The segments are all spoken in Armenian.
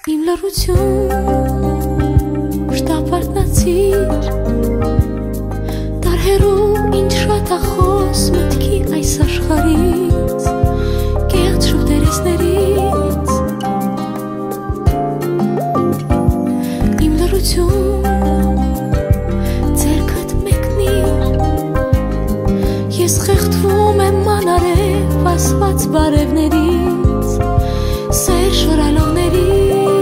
Իմ լռություն շտապարտնացիր Տարհերու ինչ շատախոս մտքի այս աշխարից Կեղծ շուտերեսներից Իմ լռություն ձերքդ մեկնիր Ես խեղդվում եմ մանարև ասված բարևներից Սեր շորալողներից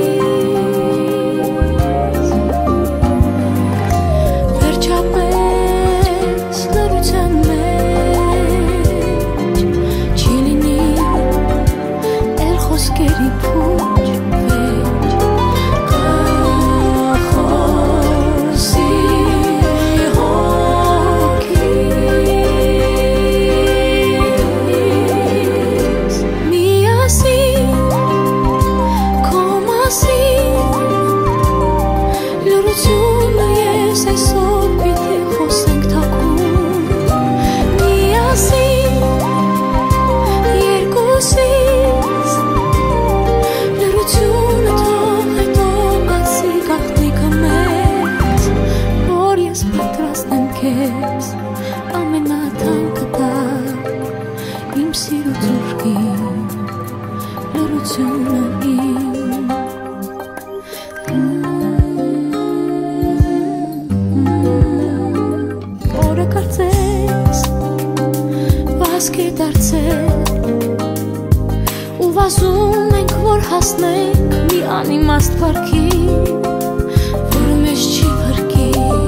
Ուվազում ենք, որ հասնենք մի անիմաստ պարքի, որը մեզ չի պրկի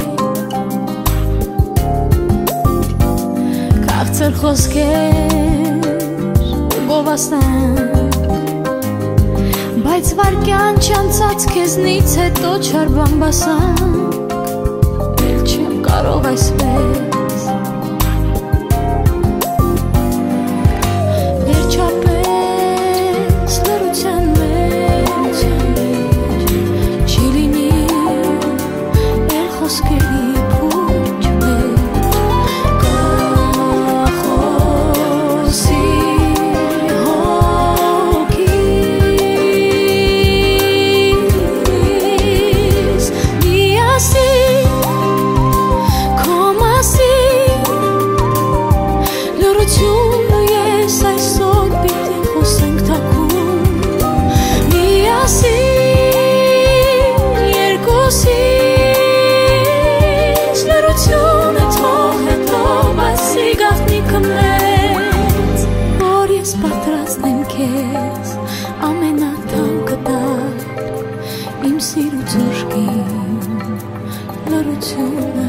Կաղցր խոսքեր ու գովասանք Բայց վարկյան չանցած քեզնից հետո չար բան բասանք Էլ չեմ կարող այսպես Ամենաթանկը տար իմ սիրուց ուժգին լռությունը